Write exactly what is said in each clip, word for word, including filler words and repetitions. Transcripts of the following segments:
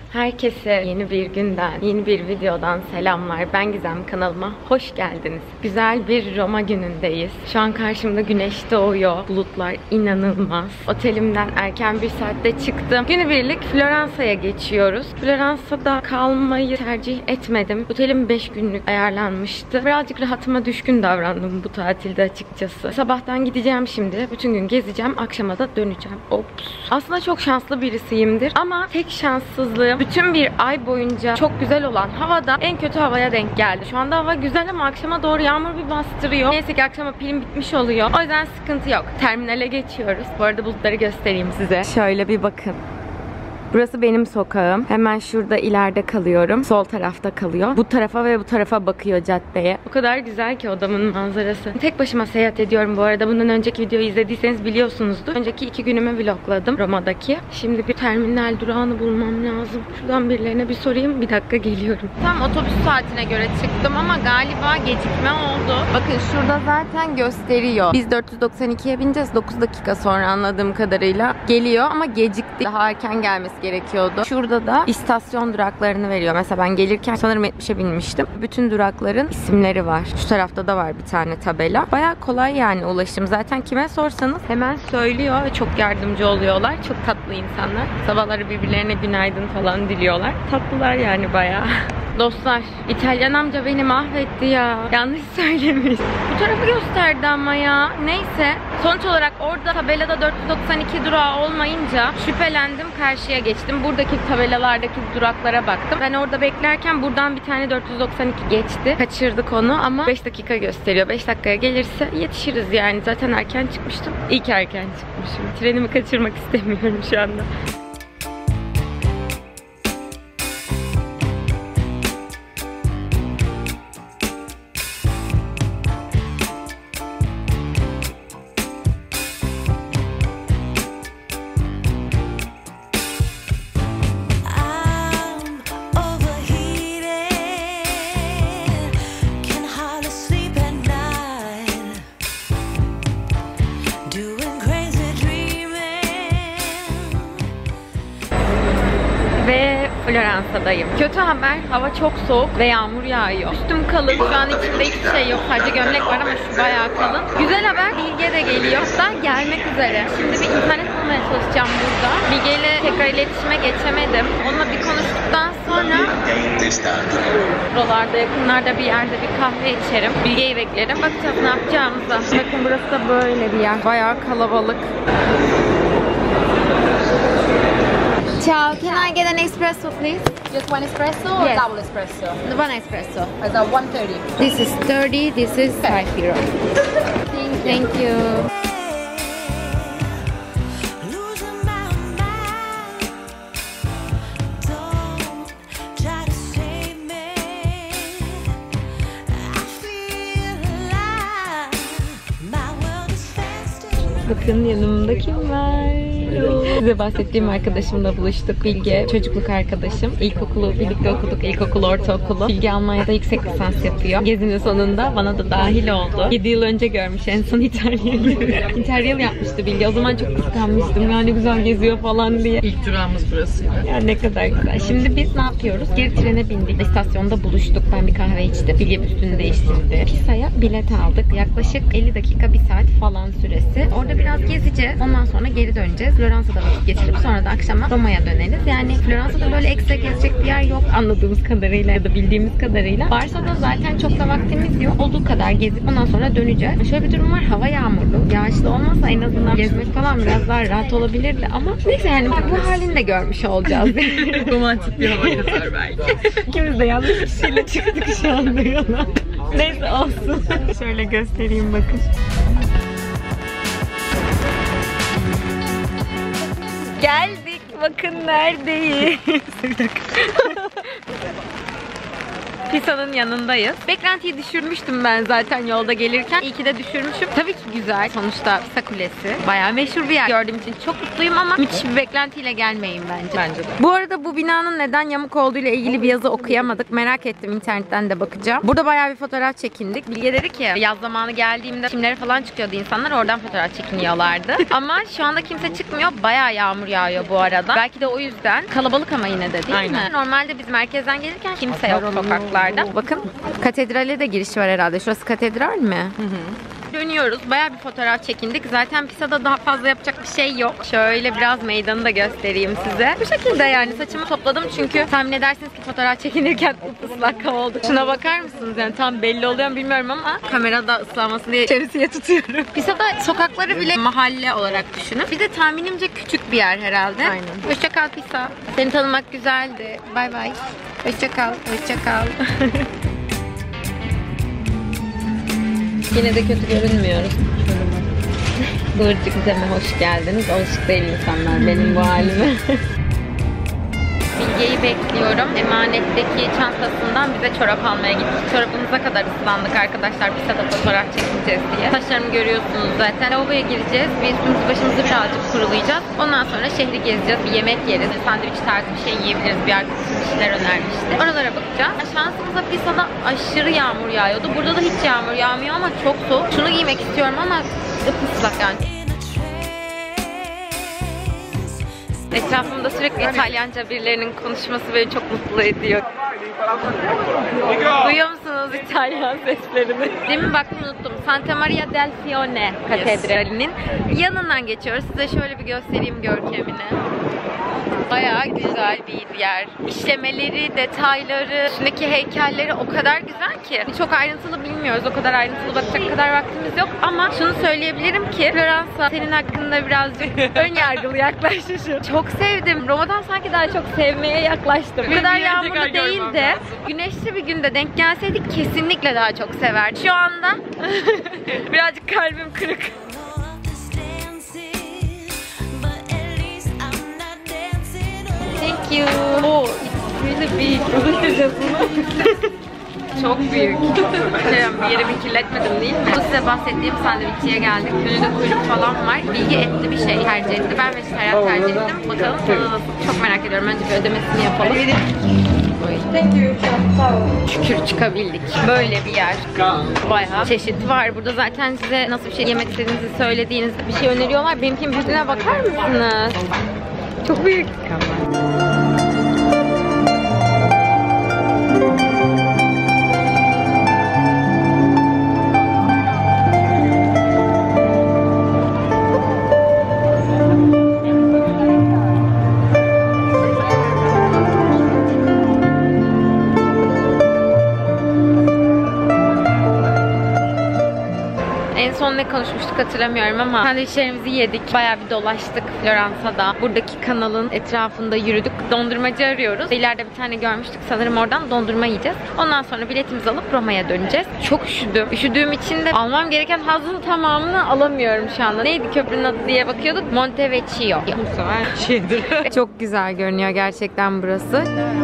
Herkese yeni bir günden, yeni bir videodan selamlar. Ben Gizem, kanalıma hoş geldiniz. Güzel bir Roma günündeyiz. Şu an karşımda güneş doğuyor. Bulutlar inanılmaz. Otelimden erken bir saatte çıktım. Günübirlik Floransa'ya geçiyoruz. Floransa'da kalmayı tercih etmedim. Otelim beş günlük ayarlanmıştı. Birazcık rahatıma düşkün davrandım bu tatilde açıkçası. Sabahtan gideceğim şimdi. Bütün gün gezeceğim. Akşama da döneceğim. Ops. Aslında çok şanslı birisiyimdir. Ama tek şanssızlığım bütün bir ay boyunca çok güzel olan havada en kötü havaya denk geldi. Şu anda hava güzel ama akşama doğru yağmur bir bastırıyor. Neyse ki akşama pilim bitmiş oluyor. O yüzden sıkıntı yok. Terminale geçiyoruz. Bu arada bulutları göstereyim size. Şöyle bir bakın. Burası benim sokağım. Hemen şurada ileride kalıyorum. Sol tarafta kalıyor. Bu tarafa ve bu tarafa bakıyor caddeye. O kadar güzel ki odamın manzarası. Tek başıma seyahat ediyorum bu arada. Bundan önceki videoyu izlediyseniz biliyorsunuzdur. Önceki iki günümü vlogladım Roma'daki. Şimdi bir terminal durağını bulmam lazım. Şuradan birilerine bir sorayım. Bir dakika geliyorum. Tam otobüs saatine göre çıktım ama galiba gecikme oldu. Bakın şurada zaten gösteriyor. Biz dört yüz doksan ikiye bineceğiz. dokuz dakika sonra anladığım kadarıyla geliyor ama gecikti. Daha erken gelmesi gerekiyordu. Şurada da istasyon duraklarını veriyor. Mesela ben gelirken sanırım yetmişe binmiştim. Bütün durakların isimleri var. Şu tarafta da var bir tane tabela. Bayağı kolay yani ulaşım. Zaten kime sorsanız hemen söylüyor ve çok yardımcı oluyorlar. Çok tatlı insanlar. Sabahları birbirlerine günaydın falan diliyorlar. Tatlılar yani bayağı. Dostlar, İtalyan amca beni mahvetti ya. Yanlış söylemiş. Bu tarafı gösterdi ama ya. Neyse. Sonuç olarak orada tabelada dört yüz doksan iki durağı olmayınca şüphelendim, karşıya geçtim. Buradaki tabelalardaki duraklara baktım. Ben orada beklerken buradan bir tane dört yüz doksan iki geçti. Kaçırdık onu ama beş dakika gösteriyor. beş dakikaya gelirse yetişiriz yani. Zaten erken çıkmıştım. İyi ki erken çıkmışım. Trenimi kaçırmak istemiyorum şu anda. Ve Floransa'dayım. Kötü haber, hava çok soğuk ve yağmur yağıyor. Üstüm kalın, şu an içimde hiçbir şey yok. Sadece gömlek var ama şu bayağı kalın. Güzel haber, Bilge de geliyor. Da gelmek üzere. Şimdi bir internet bulmaya çalışacağım burada. Bilge ile tekrar iletişime geçemedim. Onunla bir konuştuktan sonra buralarda, yakınlarda bir yerde bir kahve içerim. Bilge'yi beklerim. Bakacağız ne yapacağımıza. Bakın burası da böyle bir yer. Bayağı kalabalık. Ciao, can I get an espresso please? Just one espresso or Yes. double espresso? One espresso. I got one thirty. This is thirty, this is five euro. Thank you. Bakın yanımda kim var? Size bahsettiğim arkadaşımla buluştuk. Bilge, çocukluk arkadaşım. İlkokulu birlikte okuduk. İlkokul, ortaokulu. Bilge Almanya'da yüksek lisans yapıyor. Gezinin sonunda bana da dahil oldu. yedi yıl önce görmüş en son Interrail. Interrail yapmıştı Bilge. O zaman çok kıskanmıştım. Yani güzel geziyor falan diye. İlk durağımız burası. Yani ne kadar güzel. Şimdi biz ne yapıyoruz? Geri trene bindik. İstasyonda buluştuk. Ben bir kahve içtim. Bilge üstünü değiştirdi. Pisa'ya bilet aldık. Yaklaşık elli dakika, bir saat falan süresi. Orada biraz gezeceğiz. Ondan sonra geri döneceğiz. Floransa'da vakit geçirip sonra da akşama Roma'ya döneriz. Yani Floransa'da böyle ekstra gezecek bir yer yok anladığımız kadarıyla ya da bildiğimiz kadarıyla. Varsa da zaten çok da vaktimiz yok. Olduğu kadar gezip ondan sonra döneceğiz. Şöyle bir durum var. Hava yağmurlu. Yağışlı olmasa en azından gezmek falan biraz daha rahat olabilirdi ama neyse yani bu halini de görmüş olacağız. Romantik bir hava yeter belki. İkimiz de yanlış kişiyle çıktık şu anda yola. Neyse olsun. Şöyle göstereyim bakın. Geldik. Bakın neredeyiz. Pisa'nın yanındayız. Beklentiyi düşürmüştüm ben zaten yolda gelirken. İyi ki de düşürmüşüm. Tabii ki güzel. Sonuçta Pisa Kulesi. Bayağı meşhur bir yer. Gördüğüm için çok mutluyum ama müthiş bir beklentiyle gelmeyin bence. Bence de. Bu arada bu binanın neden yamuk olduğuyla ilgili bir yazı okuyamadık. Merak ettim, internetten de bakacağım. Burada bayağı bir fotoğraf çekindik. Bilge dedi ki yaz zamanı geldiğimde çimlere falan çıkıyordu insanlar. Oradan fotoğraf çekiniyorlardı. Ama şu anda kimse çıkmıyor. Bayağı yağmur yağıyor bu arada. Belki de o yüzden. Kalabalık ama yine de değil Aynen. mi? Normalde biz merkezden gelirken kimse yok sokaklarda. Bakın katedrale de giriş var herhalde. Şurası katedral mi? Hı hı. Dönüyoruz. Bayağı bir fotoğraf çekindik. Zaten Pisa'da daha fazla yapacak bir şey yok. Şöyle biraz meydanı da göstereyim size. Bu şekilde yani saçımı topladım çünkü tahmin edersiniz ki fotoğraf çekinirken ıslak oldu. Şuna bakar mısınız? Yani tam belli oluyor mu bilmiyorum ama kamerada ıslanmasın diye şemsiye tutuyorum. Pisa'da sokakları bile mahalle olarak düşünün. Bir de tahminimce küçük bir yer herhalde. Aynen. Hoşça kal Pisa. Seni tanımak güzeldi. Bay bay. Hoşça kal. Hoşça kal. Yine de kötü görünmüyoruz. Kıvırcık Cem'e hoş geldiniz. Alışık değil insanlar benim bu halime. Bilge'yi bekliyorum. Emanetteki çantasından bize çorap almaya gittik. Çorabımıza kadar ıslandık arkadaşlar. Pisa'da fotoğraf çekeceğiz diye. Saçlarımı görüyorsunuz zaten. Lavaboya gireceğiz. Bir üstümüzü başımızı birazcık kurulayacağız. Ondan sonra şehri gezeceğiz. Bir yemek yeriz. Sandviç tarzı bir şey yiyebiliriz. Bir arkadaşım bir şeyler önermişti. Oralara bakacağız. Şansımıza Pisa'da aşırı yağmur yağıyordu. Burada da hiç yağmur yağmıyor ama çok soğuk. Şunu giymek istiyorum ama ıslak yani. Etrafımda sürekli İtalyanca birilerinin konuşması beni çok mutlu ediyor. Duyuyor musunuz İtalyan seslerini? Demin baktım unuttum. Santa Maria del Fiore Katedrali'nin yanından geçiyoruz. Size şöyle bir göstereyim görkemini. Bayağı güzel bir yer. İşlemeleri, detayları, üstündeki heykelleri o kadar güzel ki. Çok ayrıntılı bilmiyoruz. O kadar ayrıntılı bakacak kadar vaktimiz yok. Ama şunu söyleyebilirim ki Floransa senin hakkında birazcık ön yargılı yaklaşmışım. Çok sevdim. Roma'dan sanki daha çok sevmeye yaklaştım. Bu kadar yağmurlu değil de güneşli bir günde denk gelseydik kesinlikle daha çok severdim. Şu anda birazcık kalbim kırık. Thank you. Oh, it's really big. Göstereceğiz bunu. Çok büyük. Şey, yerimi kirletmedim değil mi? Bu size bahsettiğim sandviççiye geldik. Önünde kuyruk falan var. Bilgi etli bir şey tercih etti. Ben vejetaryen tercih ettim. Bakalım tadı nasıl? Çok merak ediyorum. Önce bir ödemesini yapalım. Thank you. Şükür çıkabildik. Böyle bir yer. Bayağı çeşit var. Burada zaten size nasıl bir şey yemek istediğinizi söylediğinizde bir şey öneriyorlar. Benimkinin büyüklüğüne bakar mısınız? Çok büyük. En son ne konuşmuştuk hatırlamıyorum ama sandviçlerimizi yedik. Bayağı bir dolaştık Floransa'da. Buradaki kanalın etrafında yürüdük. Dondurmacı arıyoruz. İleride bir tane görmüştük. Sanırım oradan dondurma yiyeceğiz. Ondan sonra biletimizi alıp Roma'ya döneceğiz. Çok üşüdüm. Üşüdüğüm için de almam gereken hazın tamamını alamıyorum şu anda. Neydi köprünün adı diye bakıyorduk. Monte Vecchio. Bu sefer şeydir. Çok güzel görünüyor gerçekten burası.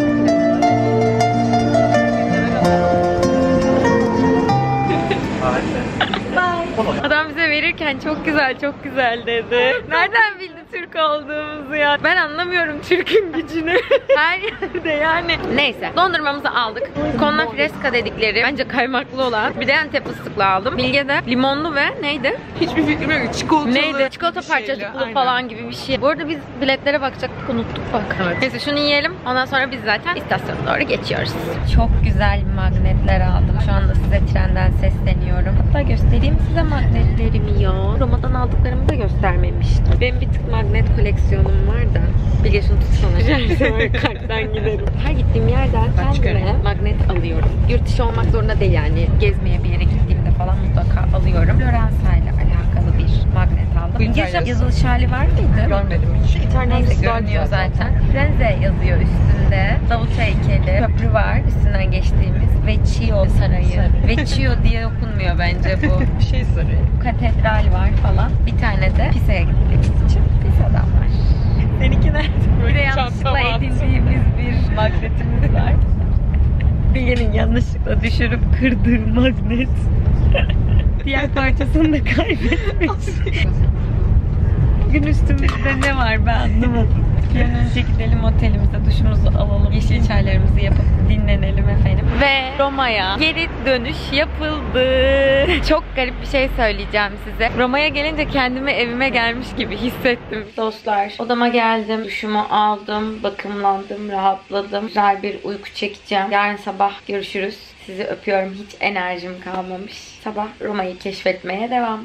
Adam bize verirken çok güzel çok güzel dedi. Nereden bildi Türk olduğumuzu ya? Ben anlamıyorum Türk'ün gücünü. Her yerde yani. Neyse dondurmamızı aldık. Konna Fresca dedikleri bence kaymaklı olan. Bir de Antep fıstıklı aldım. Bilge de limonlu ve neydi? Hiçbir fikrim yok. Çikolatalı. Neydi? Çikolata parçacıklı falan gibi bir şey. Bu arada biz biletlere bakacaktık unuttuk bak. Evet. Neyse şunu yiyelim. Ondan sonra biz zaten istasyona doğru geçiyoruz. Çok güzel magnetler aldım. Şu anda size trenden sesleniyorum. Hatta göstereyim size magnetlerimi ya. Roma'dan aldıklarımı da göstermemiştim. Benim bir tık magnet koleksiyonum var da. Bilge şunu tutsana. Kalpten giderim. Her gittiğim yerden kendime magnet alıyorum. Yurt dışı olmak zorunda değil yani. Gezmeye bir yere gittiğimde falan mutlaka alıyorum. Floransa ile alakalı bir magnet aldım. İngilizce yazılış hali var mıydı? Görmedim hiç. Neyse görünüyor zaten. Firenze yazıyor üstünde. Davut heykeli, köprü var üstünden geçtiğimiz. Vecchio sarayı. Vecchio diye okunmuyor bence bu. Bir şey sarıyor. Katedral var falan. Bir tane de Pisa'ya gittiğimiz için Pisa'dan var. Seninki nerede? Böyle yanlışlıkla edindiğimiz bir magnetimiz var. Bilge'nin yanlışlıkla düşürüp kırdığı magnet. Diğer parçasını da kaybetmiş. Bugün üstümüzde ne var ben anlamadım. Yarın önce gidelim otelimize, duşumuzu alalım, yeşil çaylarımızı yapıp dinlenelim efendim. Ve Roma'ya geri dönüş yapıldı. Çok garip bir şey söyleyeceğim size. Roma'ya gelince kendimi evime gelmiş gibi hissettim. Dostlar, odama geldim, duşumu aldım, bakımlandım, rahatladım. Güzel bir uyku çekeceğim. Yarın sabah görüşürüz. Sizi öpüyorum. Hiç enerjim kalmamış. Sabah Roma'yı keşfetmeye devam.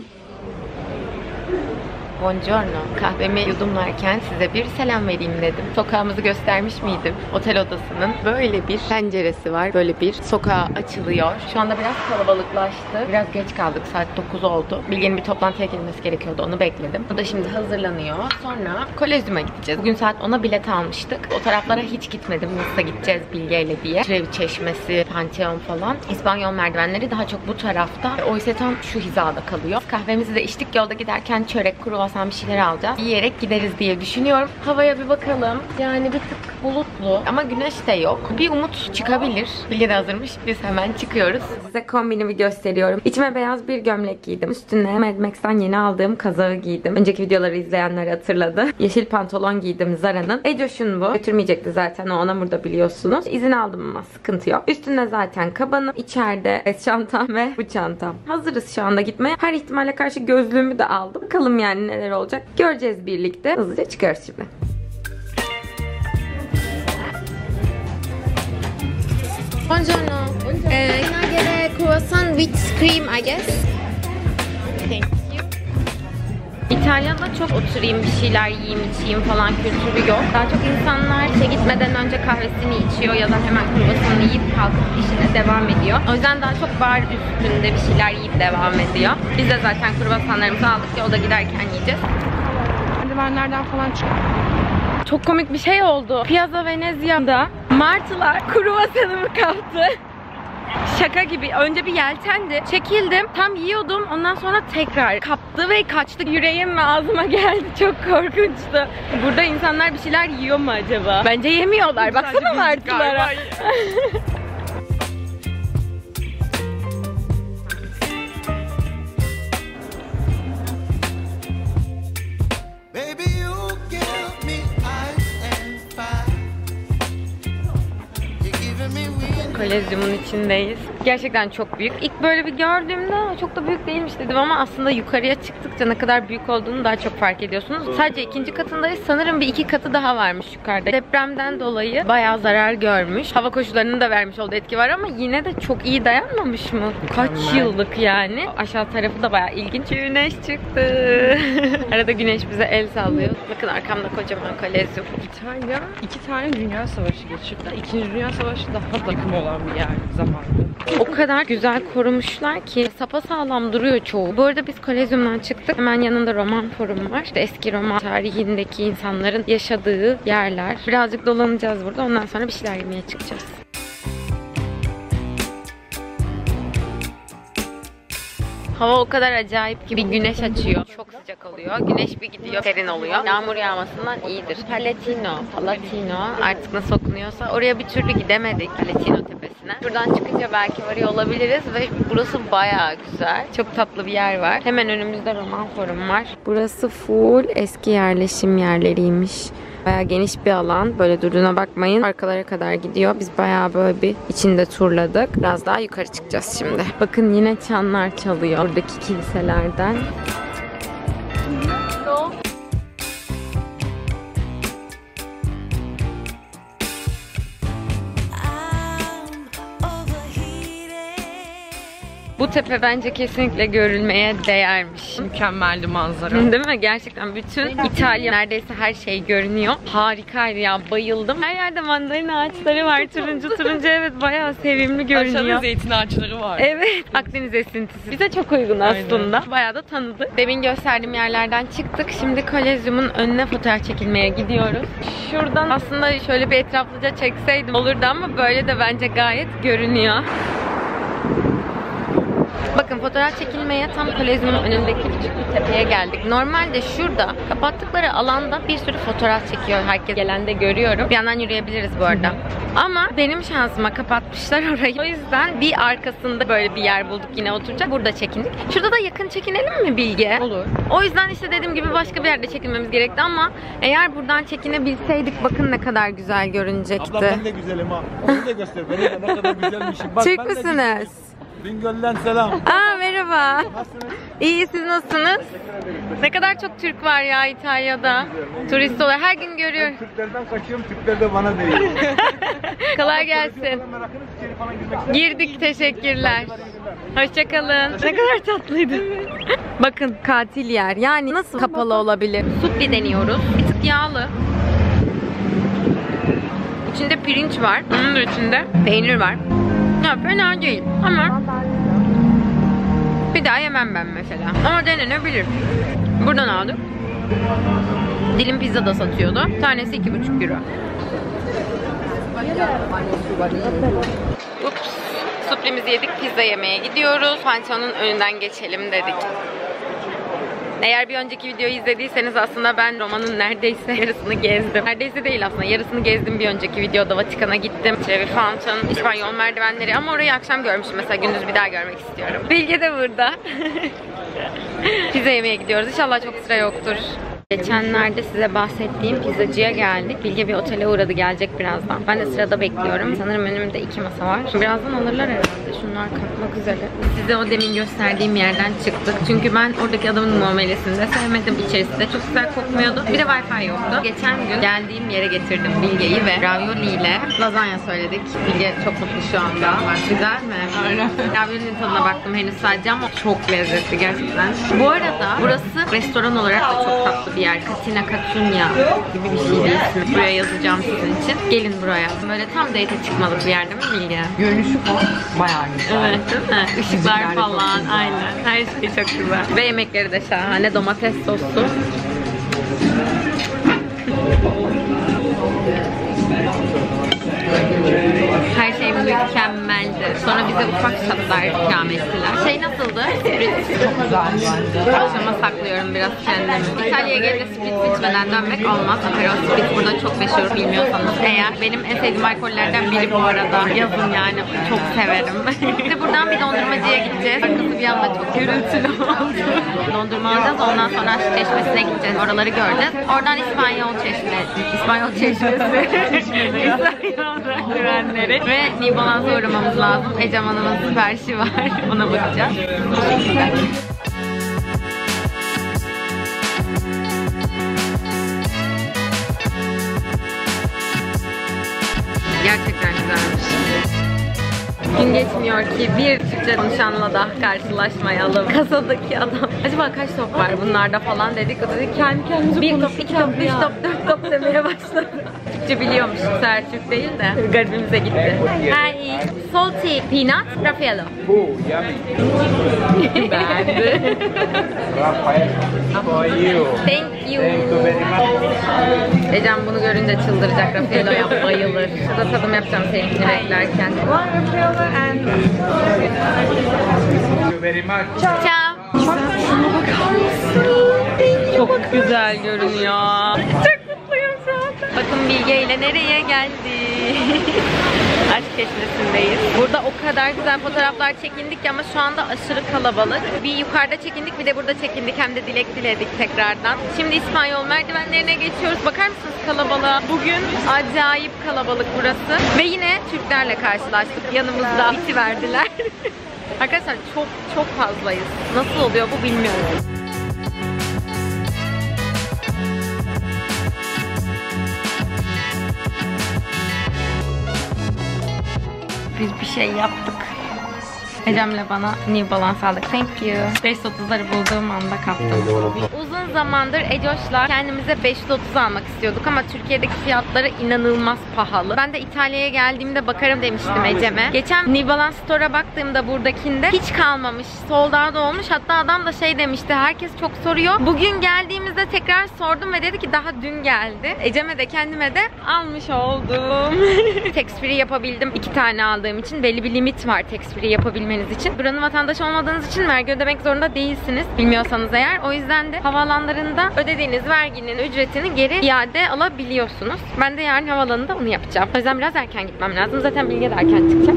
Buongiorno. Kahvemi yudumlarken size bir selam vereyim dedim. Sokağımızı göstermiş miydim? Otel odasının böyle bir penceresi var. Böyle bir sokağa açılıyor. Şu anda biraz kalabalıklaştı. Biraz geç kaldık. Saat dokuz oldu. Bilge'nin bir toplantıya girmesi gerekiyordu. Onu bekledim. O da şimdi hazırlanıyor. Sonra Kolezyum'a gideceğiz. Bugün saat ona bilet almıştık. O taraflara hiç gitmedim. Nasıl gideceğiz Bilge'yle diye. Trevi Çeşmesi, Pantheon falan. İspanyol merdivenleri daha çok bu tarafta. Oysa tam şu hizada kalıyor. Kahvemizi de içtik. Yolda giderken çörek, kruvasan bir şeyler alacağız. Yiyerek gideriz diye düşünüyorum. Havaya bir bakalım. Yani bir tık bulutlu ama güneş de yok. Bir umut çıkabilir. Bilge de hazırmış. Biz hemen çıkıyoruz. Size kombinimi gösteriyorum. İçime beyaz bir gömlek giydim. Üstüne Mad Max'ten yeni aldığım kazağı giydim. Önceki videoları izleyenler hatırladı. Yeşil pantolon giydim Zara'nın. Ecoş'un bu. Götürmeyecekti zaten. O ona burada biliyorsunuz. İzin aldım ama sıkıntı yok. Üstünde zaten kabanım. İçeride es çantam ve bu çantam. Hazırız şu anda gitmeye. Her ihtimale karşı gözlüğümü de aldım. Bakalım yani neler olacak. Göreceğiz birlikte. Hızlıca çıkarız şimdi. Buongiorno. Uh, can I get a croissant with cream, I guess? Thank you. İtalya'da çok oturayım, bir şeyler yiyeyim, içeyim falan kültürü yok. Daha çok insanlar işe gitmeden önce kahvesini içiyor ya da hemen kruvasanını yiyip kalkıp işine devam ediyor. O yüzden daha çok bar üstünde bir şeyler yiyip devam ediyor. Biz de zaten kruvasanlarımızı aldık, yolda giderken yiyeceğiz. Merdivenlerden falan çık. Çok komik bir şey oldu. Piazza Venezia'da martılar kruvasanımı kaptı. Şaka gibi. Önce bir yeltendi. Çekildim. Tam yiyordum. Ondan sonra tekrar kaptı ve kaçtı. Yüreğim ve ağzıma geldi. Çok korkunçtu. Burada insanlar bir şeyler yiyor mu acaba? Bence yemiyorlar. Baksana martılara. Kolezyumun içindeyiz. Gerçekten çok büyük. İlk böyle bir gördüğümde çok da büyük değilmiş dedim ama aslında yukarıya çıktıkça ne kadar büyük olduğunu daha çok fark ediyorsunuz. Sadece ikinci katındayız. Sanırım bir iki katı daha varmış yukarıda. Depremden dolayı bayağı zarar görmüş. Hava koşullarının da vermiş olduğu etki var ama yine de çok iyi dayanmamış mı? Kaç yıllık yani. Aşağı tarafı da bayağı ilginç. Güneş çıktı. Arada güneş bize el sallıyor. Bakın arkamda kocaman Kolezyum. İtalya iki tane dünya savaşı geçirdi. İkinci Dünya Savaşı daha da yıkım olan bir yer zamanında. O kadar güzel korumuşlar ki sapasağlam duruyor çoğu. Bu arada biz Kolezyum'dan çıktık. Hemen yanında Roman Forum var. İşte eski Roma tarihindeki insanların yaşadığı yerler. Birazcık dolanacağız burada. Ondan sonra bir şeyler yemeye çıkacağız. Hava o kadar acayip ki bir güneş açıyor. Çok sıcak oluyor. Güneş bir gidiyor, serin oluyor. Yağmur yağmasından iyidir. Palatino, Palatino artık nasıl okunuyorsa oraya bir türlü gidemedik. Palatino tepesine. Şuradan çıkınca belki varıyor olabiliriz ve burası bayağı güzel. Çok tatlı bir yer var. Hemen önümüzde Roman Forum var. Burası full eski yerleşim yerleriymiş. Bayağı geniş bir alan. Böyle durduğuna bakmayın. Arkalara kadar gidiyor. Biz bayağı böyle bir içinde turladık. Biraz daha yukarı çıkacağız şimdi. Bakın yine çanlar çalıyor. Buradaki kiliselerden. Bu tepe bence kesinlikle görülmeye değermiş. Mükemmeldi manzara. Değil mi? Gerçekten bütün İtalya neredeyse her şey görünüyor. Harikaydı ya. Bayıldım. Her yerde mandalina ağaçları var. Turuncu turuncu, evet, bayağı sevimli görünüyor. Aşağıda zeytin ağaçları var. Evet. Akdeniz esintisi. Bize çok uygun aslında. Aynen. Bayağı da tanıdık. Demin gösterdiğim yerlerden çıktık. Şimdi Kolezyum'un önüne fotoğraf çekilmeye gidiyoruz. Şuradan aslında şöyle bir etraflıca çekseydim olurdu ama böyle de bence gayet görünüyor. Bakın fotoğraf çekilmeye tam Kolezyum'un önündeki küçük bir tepeye geldik. Normalde şurada kapattıkları alanda bir sürü fotoğraf çekiyor. Herkes gelende görüyorum. Bir yandan yürüyebiliriz bu arada. Ama benim şansıma kapatmışlar orayı. O yüzden bir arkasında böyle bir yer bulduk yine oturacak. Burada çekindik. Şurada da yakın çekinelim mi Bilge? Olur. O yüzden işte dediğim gibi başka bir yerde çekilmemiz gerekti ama eğer buradan çekinebilseydik bakın ne kadar güzel görünecekti. Abla ben de güzelim ha. Onu da göster. Ben de ne kadar güzelmişim. Bak, Türk ben de müsünüz? Bingöl'den selam. Aa merhaba. Nasılsınız? İyi, siz nasılsınız? Ne kadar çok Türk var ya İtalya'da. Turist olarak her gün görüyorum. Türklerden kaçıyorum, Türkler de bana değil. Kolay gelsin. Merakınız içeri falan girmek ister misiniz? Girdik, teşekkürler. Hoşçakalın. Ne kadar tatlıydı. Bakın katil yer. Yani nasıl kapalı olabilir? Supli deniyoruz. Bir tık yağlı. İçinde pirinç var. Onun da içinde peynir var. Ya fena değil ama bir daha yemem ben mesela. Ama denenebilir. Buradan aldık. Dilim pizza da satıyordu. Tanesi iki buçuk euro. Ups. Suplimizi yedik. Pizza yemeye gidiyoruz. Pançonun önünden geçelim dedik. Eğer bir önceki videoyu izlediyseniz aslında ben Roma'nın neredeyse yarısını gezdim. Neredeyse değil aslında. Yarısını gezdim bir önceki videoda. Vatikan'a gittim. Trevi Fountain, İspanyol merdivenleri ama orayı akşam görmüştüm. Mesela gündüz bir daha görmek istiyorum. Bilge de burada. Pizza yemeye gidiyoruz. İnşallah çok sıra yoktur. Geçenlerde size bahsettiğim pizzacıya geldik. Bilge bir otele uğradı, gelecek birazdan. Ben de sırada bekliyorum. Sanırım önümde iki masa var. Birazdan alırlar herhalde. Şunlar kalkmak üzere. Size o demin gösterdiğim yerden çıktık. Çünkü ben oradaki adamın muamelesini de sevmedim. İçerisi de çok güzel kokmuyordu. Bir de Wi-Fi yoktu. Geçen gün geldiğim yere getirdim Bilge'yi ve ravioli ile lazanya söyledik. Bilge çok mutlu şu anda. Güzel mi? Aynen. Ravioli'nin tadına baktım henüz sadece ama çok lezzetli gerçekten. Bu arada burası restoran olarak da çok tatlı bir yer. Katina Katunya gibi bir şey değil. Buraya yazacağım sizin için. Gelin buraya. Böyle tam date çıkmalık bir yer değil mi Bilge? Görünüşü falan bayağı güzel. Evet değil mi? Işıklar falan aynen. Her şey çok güzel. Ve yemekleri de şahane. Domates soslu. Her şey mükemmeldi. Sonra bize ufak şatlar ikram ettiler. Şey nasıldı? Spritz. Çok güzel bence. Akşama saklıyorum biraz kendimi. İtalya'ya gelince spritz içmeden dönmek olmaz. Aperol spritz burada çok meşhur, bilmiyorsanız eğer. Benim en sevdiğim alkollerden biri bu arada. Yazın yani. Çok severim. Şimdi buradan bir dondurmacıya gideceğiz. Arkası bir anda çok gürültülü oldu. Dondurma alacağız. Ondan sonra Aşk Çeşmesi'ne gideceğiz. Oraları göreceğiz. Oradan İspanyol Çeşmesi. İspanyol Çeşmesi. İspanyol güvenleri. Ve New Balance'a uğramamız lazım. Ecem Hanım'ın siparişi var. Ona bakacağız. Gerçekten güzelmiş. Gün geçmiyor ki bir Türkçe konuşanla da karşılaşmayalım. Kasadaki adam, acaba kaç top var bunlarda falan dedik. O dedi kendi kendimize bir top, iki top, üç top, dört top demeye başladı. Türkçe biliyormuş, bu sefer Türk değil de garibimize gitti. Hi, salty peanut, Raffaello. Oh, yummy. Beğendi. Rafael, for you. Thank you. Thank you very much. Ecem bunu görünce çıldıracak. Raffaello'ya bayılır. Şurada tadım yapacağım seninkini beklerken. Thank you very much. Ciao. Çok güzel görünüyor. Çok mutluyum şu anda. Bakın Bilge ile nereye geldik? Aşk Çeşmesi'ndeyiz. Burada o kadar güzel fotoğraflar çekindik ki ama şu anda aşırı kalabalık. Bir yukarıda çekindik, bir de burada çekindik. Hem de dilek diledik tekrardan. Şimdi İspanyol merdivenlerine geçiyoruz. Bakar mısınız kalabalığa? Bugün acayip kalabalık burası. Ve yine Türklerle karşılaştık. Yanımızda biti verdiler. Arkadaşlar çok çok fazlayız. Nasıl oluyor bu bilmiyorum. Biz bir şey yaptık. Ecem'le bana New Balance aldık. Thank you. beş yüz otuzları bulduğum anda kaptım. Uzun zamandır Ecoş'la kendimize beş yüz otuz almak istiyorduk ama Türkiye'deki fiyatları inanılmaz pahalı. Ben de İtalya'ya geldiğimde bakarım demiştim Ecem'e. Geçen New Balance Store'a baktığımda buradakinde hiç kalmamış. Sold out olmuş. Hatta adam da şey demişti. Herkes çok soruyor. Bugün geldiğimizde tekrar sordum ve dedi ki daha dün geldi. Ecem'e de kendime de almış oldum. Tax free yapabildim. iki tane aldığım için belli bir limit var tax free yapabilmenin gitmeniz için. Buranın vatandaşı olmadığınız için vergi ödemek zorunda değilsiniz. Bilmiyorsanız eğer. O yüzden de havaalanlarında ödediğiniz verginin ücretini geri iade alabiliyorsunuz. Ben de yarın havaalanında onu yapacağım. O yüzden biraz erken gitmem lazım. Zaten Bilge de erken çıkacak.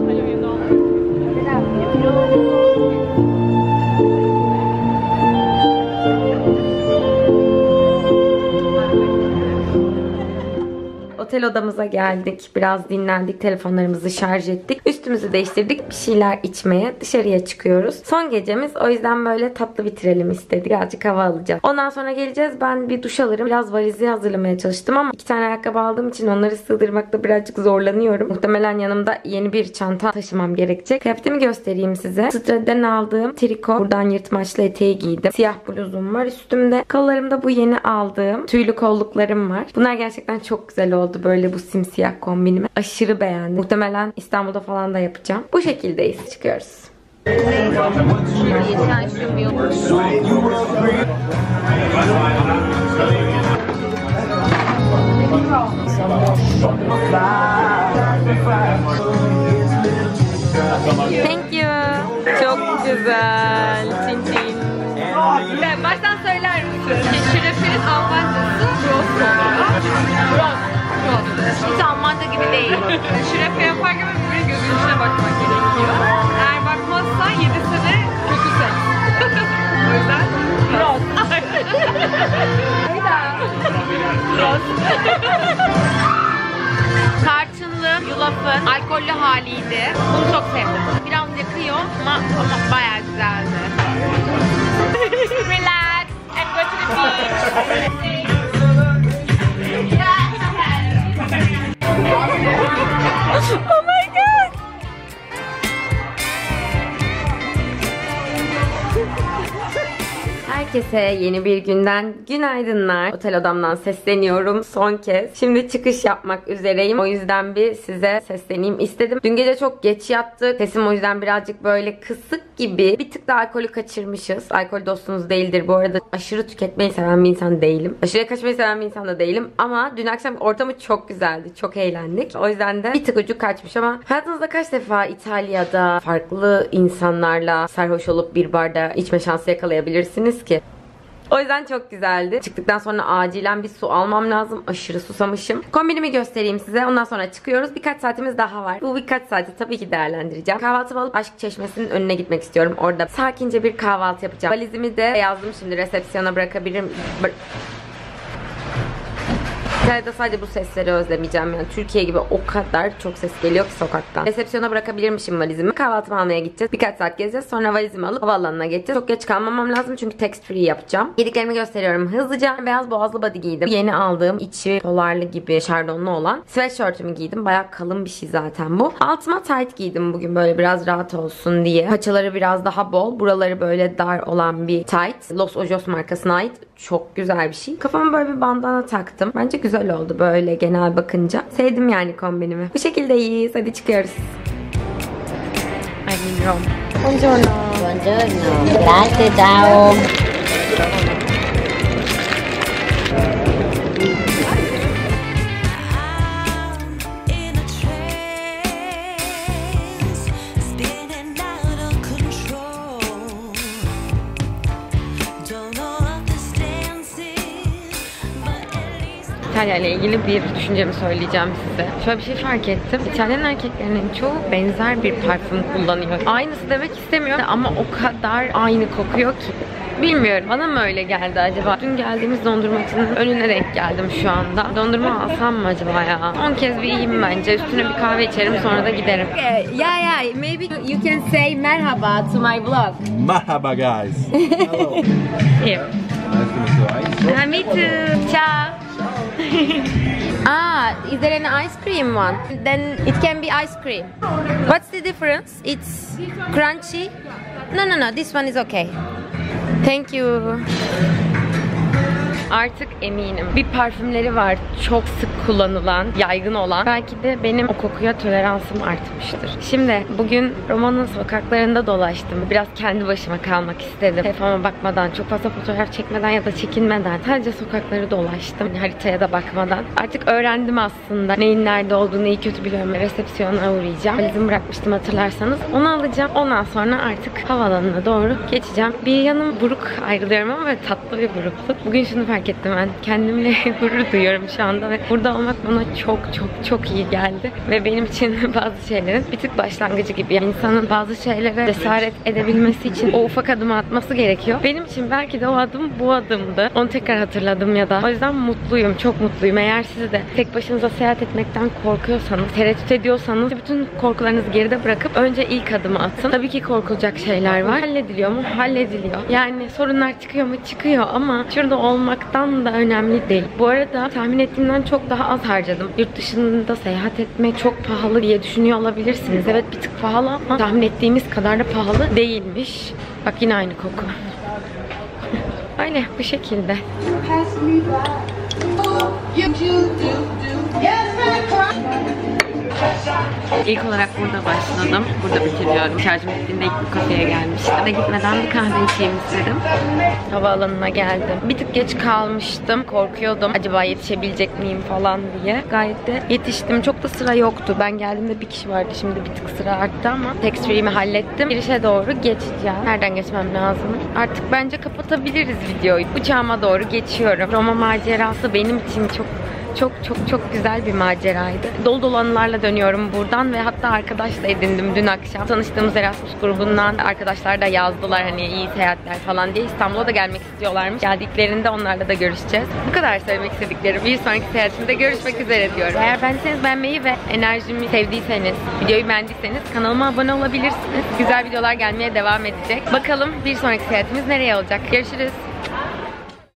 Otel odamıza geldik. Biraz dinlendik. Telefonlarımızı şarj ettik. Üstümüzü değiştirdik. Bir şeyler içmeye dışarıya çıkıyoruz. Son gecemiz. O yüzden böyle tatlı bitirelim istedik. Birazcık hava alacağız. Ondan sonra geleceğiz. Ben bir duş alırım. Biraz valizi hazırlamaya çalıştım ama iki tane ayakkabı aldığım için onları sığdırmakta birazcık zorlanıyorum. Muhtemelen yanımda yeni bir çanta taşımam gerekecek. Kıyafetimi göstereyim size. Straden aldığım triko. Buradan yırtmaçlı eteği giydim. Siyah bluzum var üstümde. Kollarımda bu yeni aldığım tüylü kolluklarım var. Bunlar gerçekten çok güzel oldu. Böyle bu simsiyah kombinimi. Aşırı beğendim. Muhtemelen İstanbul'da falan da yapacağım. Bu şekildeyiz. Çıkıyoruz. Thank you. Çok güzel. Çin çin. Ben baştan söyler misin? Şirefinin Almancası Rost oluyor. Rost. Hiç Almanca gibi değil. Şirefe yaparken böyle gözünün içine bakmak gerekiyor. Eğer bakmazsan yedisi de kötü seks. O yüzden Rost. Tarçınlı yulafın alkollü haliydi. Bunu çok sevdim. Biraz yakıyor ama, ama bayağı güzeldi. Relax and go to the beach. Oh my god! Herkese yeni bir günden günaydınlar. Otel odamdan sesleniyorum son kez. Şimdi çıkış yapmak üzereyim. O yüzden bir size sesleneyim istedim. Dün gece çok geç yattık. Sesim o yüzden birazcık böyle kısık gibi. Bir tık da alkolü kaçırmışız. Alkol dostunuz değildir. Bu arada aşırı tüketmeyi seven bir insan değilim. Aşırı kaçmayı seven bir insan da değilim. Ama dün akşam ortamı çok güzeldi. Çok eğlendik. O yüzden de bir tık ucu kaçmış ama hayatınızda kaç defa İtalya'da farklı insanlarla sarhoş olup bir barda içme şansı yakalayabilirsiniz ki? O yüzden çok güzeldi. Çıktıktan sonra acilen bir su almam lazım. Aşırı susamışım. Kombinimi göstereyim size. Ondan sonra çıkıyoruz. Birkaç saatimiz daha var. Bu birkaç saati tabii ki değerlendireceğim. Kahvaltımı alıp Aşk Çeşmesi'nin önüne gitmek istiyorum. Orada sakince bir kahvaltı yapacağım. Valizimi de yazdım şimdi. Resepsiyona bırakabilirim. Bır İtalya'da sadece bu sesleri özlemeyeceğim. Yani Türkiye gibi o kadar çok ses geliyor ki sokaktan. Resepsiyona bırakabilirmişim valizimi. Kahvaltımı almaya gideceğiz. Birkaç saat gezeceğiz. Sonra valizimi alıp havaalanına geçeceğiz. Çok geç kalmamam lazım çünkü text free yapacağım. Yediklerimi gösteriyorum hızlıca. Beyaz boğazlı body giydim. Yeni aldığım içi polarlı gibi şardonlu olan sweatshirt'ümü giydim. Bayağı kalın bir şey zaten bu. Altıma tight giydim bugün böyle biraz rahat olsun diye. Paçaları biraz daha bol. Buraları böyle dar olan bir tight. Los Ojos markasına ait. Çok güzel bir şey. Kafama böyle bir bandana taktım. Bence güzel oldu böyle genel bakınca. Sevdim yani kombinimi. Bu şekildeyiz. Hadi çıkıyoruz. Ay bilmiyorum. Buongiorno. Buongiorno. Grazie, ciao. İtalya ile ilgili bir düşüncemi söyleyeceğim size. Şöyle bir şey fark ettim. İtalyan erkeklerinin çoğu benzer bir parfüm kullanıyor. Aynısı demek istemiyorum ama o kadar aynı kokuyor ki. Bilmiyorum. Bana mı öyle geldi acaba? Dün geldiğimiz dondurmacının önüne denk geldim şu anda. Dondurma alsam mı acaba ya? on kez bir yiyeyim bence. Üstüne bir kahve içerim sonra da giderim. Yeah, yeah. Maybe you can say merhaba to my vlog. Merhaba guys. Hello. İyi. Uh, me too. Ciao. Ah, is there an ice cream one? Then it can be ice cream. What's the difference? It's crunchy. No, no, no. This one is okay. Thank you. Artık eminim. Bir parfümleri var çok sık kullanılan, yaygın olan. Belki de benim o kokuya toleransım artmıştır. Şimdi bugün Roma'nın sokaklarında dolaştım. Biraz kendi başıma kalmak istedim. Telefona bakmadan, çok fazla fotoğraf çekmeden ya da çekinmeden sadece sokakları dolaştım. Haritaya da bakmadan. Artık öğrendim aslında neyin nerede olduğunu iyi kötü biliyorum. Resepsiyona uğrayacağım. Valizimi bırakmıştım hatırlarsanız. Onu alacağım. Ondan sonra artık havaalanına doğru geçeceğim. Bir yanım buruk ayrılıyorum ama böyle tatlı bir burukluk. Bugün şunu fark ettim ben. Kendimle gurur duyuyorum şu anda ve burada olmak bana çok çok çok iyi geldi. Ve benim için bazı şeylerin bir tık başlangıcı gibi. Yani insanın bazı şeylere cesaret edebilmesi için o ufak adımı atması gerekiyor. Benim için belki de o adım bu adımdı. Onu tekrar hatırladım ya da. O yüzden mutluyum. Çok mutluyum. Eğer siz de tek başınıza seyahat etmekten korkuyorsanız, tereddüt ediyorsanız bütün korkularınızı geride bırakıp önce ilk adımı atın. Tabii ki korkulacak şeyler var. Hallediliyor mu? Hallediliyor. Yani sorunlar çıkıyor mu? Çıkıyor ama şurada olmaktan da önemli değil. Bu arada tahmin ettiğimden çok daha az harcadım. Yurt dışında seyahat etmek çok pahalı diye düşünüyor olabilirsiniz. Evet bir tık pahalı ama tahmin ettiğimiz kadar da pahalı değilmiş. Bak yine aynı koku. Öyle bu şekilde. İlk olarak burada başladım. Burada bitiriyorum. Şarjım bittiğinde ilk bu kafeye gelmiştim. Ve gitmeden bir kahve içeyim istedim. Havaalanına geldim. Bir tık geç kalmıştım. Korkuyordum. Acaba yetişebilecek miyim falan diye. Gayet de yetiştim. Çok da sıra yoktu. Ben geldiğimde bir kişi vardı. Şimdi bir tık sıra arttı ama tax free'mi hallettim. Girişe doğru geçeceğim. Nereden geçmem lazım? Artık bence kapatabiliriz videoyu. Uçağıma doğru geçiyorum. Roma macerası benim için çok Çok çok çok güzel bir maceraydı. Dolu dolu anılarla dönüyorum buradan ve hatta arkadaş da edindim dün akşam. Tanıştığımız Erasmus grubundan arkadaşlar da yazdılar hani iyi seyahatler falan diye. İstanbul'a da gelmek istiyorlarmış. Geldiklerinde onlarla da görüşeceğiz. Bu kadar söylemek istediklerim. Bir sonraki seyahatimde görüşmek üzere diyorum. Eğer beğendiyseniz beğenmeyi ve enerjimi sevdiyseniz, videoyu beğendiyseniz kanalıma abone olabilirsiniz. Güzel videolar gelmeye devam edecek. Bakalım bir sonraki seyahatimiz nereye olacak? Görüşürüz.